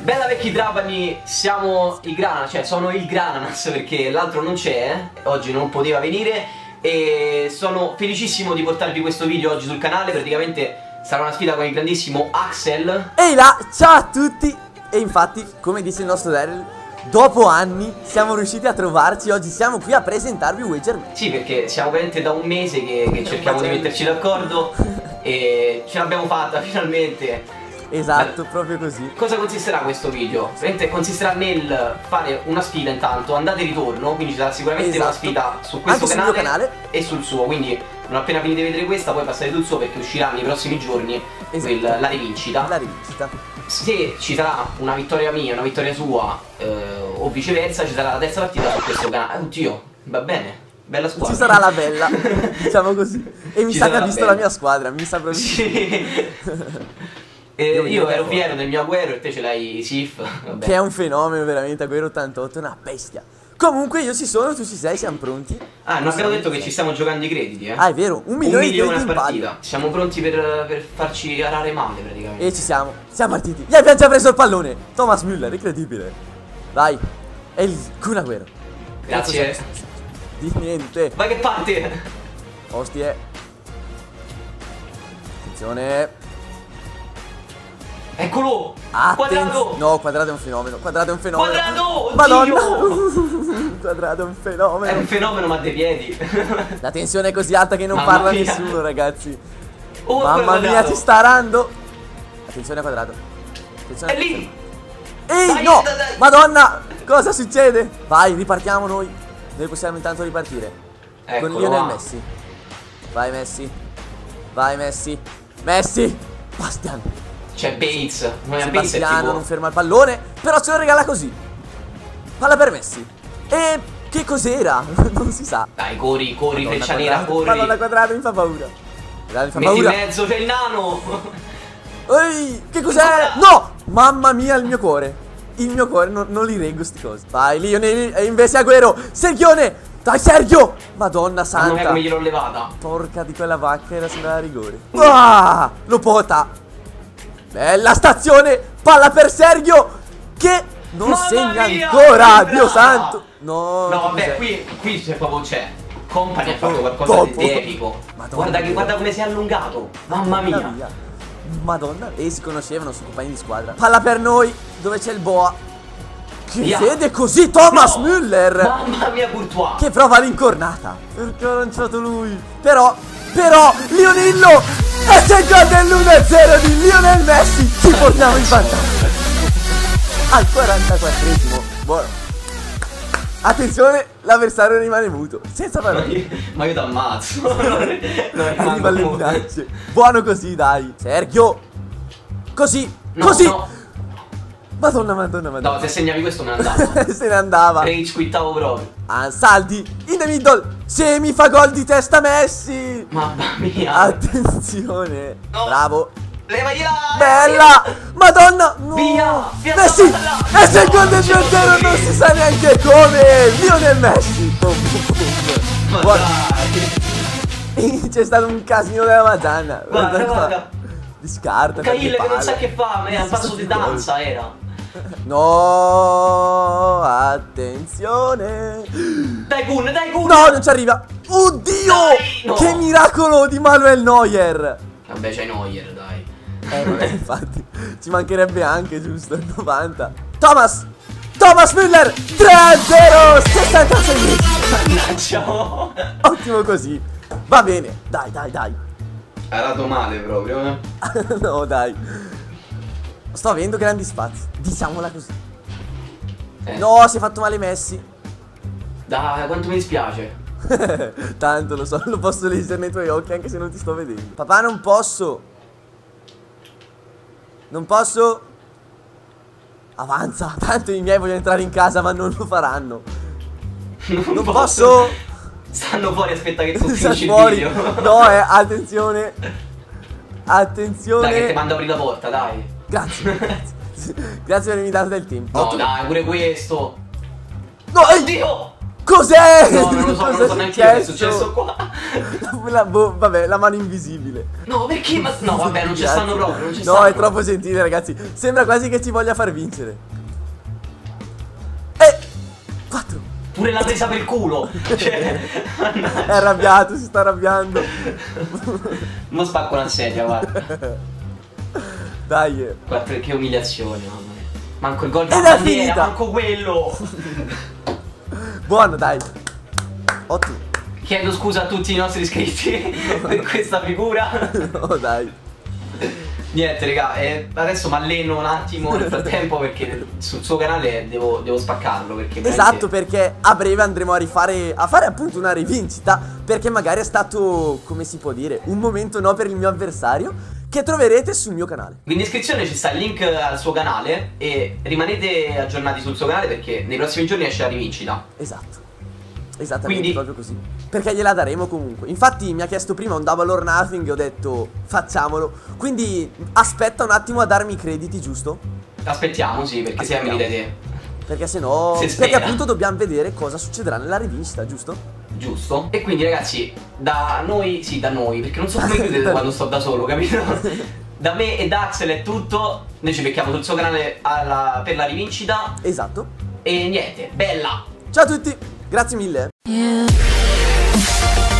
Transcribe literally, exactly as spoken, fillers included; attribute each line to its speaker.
Speaker 1: Bella vecchi Trapani, siamo i Grana, cioè sono il Grananas perché l'altro non c'è, eh? Oggi non poteva venire e sono felicissimo di portarvi questo video oggi sul canale. Praticamente sarà una sfida con il grandissimo Axel.
Speaker 2: Ehi là, ciao a tutti! E infatti, come dice il nostro Daryl, dopo anni siamo riusciti a trovarci. Oggi siamo qui a presentarvi Wagerman.
Speaker 1: Sì, perché siamo veramente da un mese che, che cerchiamo di metterci d'accordo e ce l'abbiamo fatta finalmente.
Speaker 2: Esatto,
Speaker 1: Ma
Speaker 2: proprio così.
Speaker 1: cosa consisterà questo video? Veramente consisterà nel fare una sfida intanto, andate e ritorno. Quindi ci sarà sicuramente
Speaker 2: Esatto.
Speaker 1: una sfida su questo
Speaker 2: Anche
Speaker 1: canale,
Speaker 2: sul mio canale
Speaker 1: e sul suo. Quindi non appena finite di vedere questa poi passate sul suo, perché uscirà nei prossimi giorni
Speaker 2: Esatto.
Speaker 1: quel, la rivincita.
Speaker 2: La rivincita.
Speaker 1: Se ci sarà una vittoria mia, una vittoria sua, eh, o viceversa, ci sarà la terza partita su questo canale. Oddio, va bene. Bella squadra.
Speaker 2: Ci sarà la bella, diciamo così. E mi
Speaker 1: Ci
Speaker 2: sa che
Speaker 1: sarà
Speaker 2: ha visto
Speaker 1: bella.
Speaker 2: la mia squadra. Mi sa proprio.
Speaker 1: Sì. Eh, io io ero fiero del mio Agüero e te ce l'hai Sif. Vabbè.
Speaker 2: Che è un fenomeno veramente. Agüero ottantotto è una bestia. Comunque io ci sono, tu ci sei, siamo pronti.
Speaker 1: Ah, non abbiamo detto che ci stiamo giocando i crediti, eh?
Speaker 2: Ah, è vero, un
Speaker 1: Un
Speaker 2: milione,
Speaker 1: milione
Speaker 2: di
Speaker 1: a
Speaker 2: crediti in
Speaker 1: partita.
Speaker 2: palio.
Speaker 1: Siamo pronti per, per farci arare male praticamente.
Speaker 2: E ci siamo, siamo partiti. Gli abbiamo già preso il pallone. Thomas Müller, incredibile. Vai, è il Kun Agüero.
Speaker 1: Grazie.
Speaker 2: Di niente.
Speaker 1: Vai che parte!
Speaker 2: Ostie. Attenzione.
Speaker 1: Eccolo!
Speaker 2: Attenz-
Speaker 1: Quadrato!
Speaker 2: No, Quadrato è un fenomeno. Quadrato è un fenomeno.
Speaker 1: Quadrato!
Speaker 2: Madonna.
Speaker 1: Oddio!
Speaker 2: Quadrato è un
Speaker 1: È
Speaker 2: fenomeno.
Speaker 1: un fenomeno, ma dei piedi.
Speaker 2: La tensione è così alta che non
Speaker 1: Mamma
Speaker 2: parla
Speaker 1: mia.
Speaker 2: nessuno, ragazzi.
Speaker 1: Oh,
Speaker 2: Mamma mia,
Speaker 1: Quadrato.
Speaker 2: ci sta arando. Attenzione a Quadrato. Attenzione.
Speaker 1: È lì!
Speaker 2: Ehi,
Speaker 1: Dai,
Speaker 2: no!
Speaker 1: dai, dai.
Speaker 2: Madonna! Cosa succede? Vai, ripartiamo noi. Noi possiamo intanto ripartire.
Speaker 1: Eccolo,
Speaker 2: Con Lionel
Speaker 1: va.
Speaker 2: Messi. Vai Messi. Vai Messi. Messi! Bastian.
Speaker 1: C'è Bates. Non è Bates, è
Speaker 2: Sebastiano
Speaker 1: tipo...
Speaker 2: non ferma il pallone, però ce lo regala così. Palla per Messi. E che cos'era? Non si sa.
Speaker 1: Dai, corri, corri,
Speaker 2: Madonna,
Speaker 1: freccia nera,
Speaker 2: Quadrato.
Speaker 1: corri.
Speaker 2: Madonna, Quadrato mi fa paura. Quadrato mi fa
Speaker 1: Metti in
Speaker 2: paura.
Speaker 1: mezzo, c'è il nano.
Speaker 2: Ehi, che cos'è? No! Mamma mia, il mio cuore. Il mio cuore, non, non li reggo sti cose. Vai, Lionel, e invece Agüero. Sergione! Dai, Sergio! Madonna
Speaker 1: Mamma mia,
Speaker 2: santa.
Speaker 1: come gliel'ho levata.
Speaker 2: Porca di quella vacca, era sembrava a rigore. Ah, lo pota. Bella stazione. Palla per Sergio, che non
Speaker 1: Mamma
Speaker 2: segna
Speaker 1: mia,
Speaker 2: ancora.
Speaker 1: che
Speaker 2: Dio
Speaker 1: brava.
Speaker 2: santo. No,
Speaker 1: No,
Speaker 2: che
Speaker 1: vabbè,
Speaker 2: cos'è?
Speaker 1: qui, qui c'è proprio c'è. Company ha fatto
Speaker 2: Dopo,
Speaker 1: qualcosa di,
Speaker 2: dopo.
Speaker 1: di epico.
Speaker 2: Madonna
Speaker 1: Guarda, che,
Speaker 2: mia.
Speaker 1: guarda come si è allungato. Mamma mia.
Speaker 2: Madonna mia. Madonna, e si conoscevano, sono compagni di squadra. Palla per noi, dove c'è il Boa. Che
Speaker 1: Via.
Speaker 2: vede così Thomas
Speaker 1: No.
Speaker 2: Müller.
Speaker 1: Mamma mia, Courtois.
Speaker 2: Che prova l'incornata. Perché ha lanciato lui. Però, però, Lionillo. E c'è il gol dell'uno a zero di Lionel Messi. Ci portiamo in vantaggio. Al quarantaquattresimo. Buono. Attenzione, l'avversario rimane muto. Senza
Speaker 1: Ma
Speaker 2: parole.
Speaker 1: io, ma io t'ammazzo. Non rimango
Speaker 2: Arriva le
Speaker 1: muto.
Speaker 2: minacce. Buono così, dai. Sergio. Così,
Speaker 1: No,
Speaker 2: così.
Speaker 1: no.
Speaker 2: Madonna, madonna, madonna.
Speaker 1: No, se segnavi questo me ne andavo.
Speaker 2: Se ne andava.
Speaker 1: Rage quittavo proprio.
Speaker 2: Ansaldi in the middle. Se mi fa gol di testa Messi.
Speaker 1: Mamma mia.
Speaker 2: Attenzione.
Speaker 1: No.
Speaker 2: Bravo.
Speaker 1: Levagliela.
Speaker 2: Bella. Madonna. No.
Speaker 1: Via, via,
Speaker 2: Messi.
Speaker 1: statela.
Speaker 2: E c'è il gol del due a zero. Non si sa neanche come. Lionel Messi. Boom, boom, boom.
Speaker 1: Ma
Speaker 2: Buono.
Speaker 1: dai.
Speaker 2: C'è stato un casino della Madonna.
Speaker 1: Guarda, guarda.
Speaker 2: Di scarta.
Speaker 1: Caille che non sa
Speaker 2: palle.
Speaker 1: che fa, ma è un passo di danza era.
Speaker 2: No, attenzione.
Speaker 1: Dai Kun, dai Kun.
Speaker 2: No, non ci arriva. Oddio,
Speaker 1: Dai, no.
Speaker 2: che miracolo di Manuel Neuer.
Speaker 1: Vabbè, c'hai Neuer, dai.
Speaker 2: Eh, vabbè, infatti, ci mancherebbe anche, giusto, il novanta. Thomas, Thomas Müller, tre a zero, sessantasei.
Speaker 1: Mannaggia.
Speaker 2: Ottimo così. Va bene, dai, dai, dai.
Speaker 1: Ha dato male proprio, eh.
Speaker 2: No, dai. Sto avendo grandi spazi, diciamola così.
Speaker 1: Eh.
Speaker 2: No, si è fatto male Messi.
Speaker 1: Dai, quanto mi dispiace.
Speaker 2: Tanto lo so, lo posso leggere nei tuoi occhi anche se non ti sto vedendo. Papà, non posso. Non posso. Avanza. Tanto i miei vogliono entrare in casa, ma non lo faranno.
Speaker 1: Non,
Speaker 2: Non posso.
Speaker 1: Stanno fuori, aspetta che tu
Speaker 2: Sta
Speaker 1: finisci il
Speaker 2: fuori.
Speaker 1: video.
Speaker 2: No, eh, attenzione. Attenzione.
Speaker 1: Dai che ti mando a aprire la porta, dai.
Speaker 2: Grazie. Grazie. Grazie per avermi dato del tempo.
Speaker 1: No,
Speaker 2: Ottimo.
Speaker 1: dai, pure questo.
Speaker 2: No, ehi.
Speaker 1: Oddio.
Speaker 2: Cos'è?
Speaker 1: No, non lo so, non lo so neanche io che è successo qua.
Speaker 2: La, boh, vabbè, la mano invisibile.
Speaker 1: No, perché? Ma no, vabbè, non ci stanno proprio, non ci
Speaker 2: No,
Speaker 1: stanno
Speaker 2: è troppo gentile, ragazzi. Sembra quasi che ci voglia far vincere. E quattro.
Speaker 1: Pure l'ha presa per culo. Cioè,
Speaker 2: è arrabbiato, si sta arrabbiando.
Speaker 1: Non spacco una sedia, guarda.
Speaker 2: Dai.
Speaker 1: Guarda che umiliazione, mamma mia. Manco il gol
Speaker 2: Ed
Speaker 1: da
Speaker 2: è
Speaker 1: bandiera,
Speaker 2: finita.
Speaker 1: manco quello.
Speaker 2: Buono, dai. Ottimo.
Speaker 1: Chiedo scusa a tutti i nostri iscritti per questa figura.
Speaker 2: No, dai.
Speaker 1: Niente, raga, eh, adesso mi alleno un attimo nel frattempo perché sul suo canale devo, devo spaccarlo. Perché
Speaker 2: Esatto,
Speaker 1: veramente...
Speaker 2: perché a breve andremo a rifare, a fare appunto una rivincita, perché magari è stato, come si può dire, un momento no per il mio avversario, che troverete sul mio canale.
Speaker 1: In descrizione ci sta il link al suo canale e rimanete aggiornati sul suo canale perché nei prossimi giorni esce la rivincita.
Speaker 2: Esatto. Esattamente,
Speaker 1: Quindi...
Speaker 2: proprio così. Perché gliela daremo comunque. Infatti mi ha chiesto prima un double or nothing e ho detto facciamolo. Quindi aspetta un attimo a darmi i crediti, giusto?
Speaker 1: Aspettiamo, sì, perché se
Speaker 2: Aspettiamo.
Speaker 1: merita te.
Speaker 2: Perché se no...
Speaker 1: Si
Speaker 2: Perché
Speaker 1: spera.
Speaker 2: appunto dobbiamo vedere cosa succederà nella rivincita, giusto?
Speaker 1: Giusto. E quindi ragazzi, da noi, sì da noi, perché non so come chiudere quando sto da solo, capito? Da me e da Axel è tutto. Noi ci becchiamo sul suo canale alla, per la rivincita.
Speaker 2: Esatto.
Speaker 1: E niente, bella.
Speaker 2: Ciao a tutti, grazie mille.
Speaker 3: Yeah.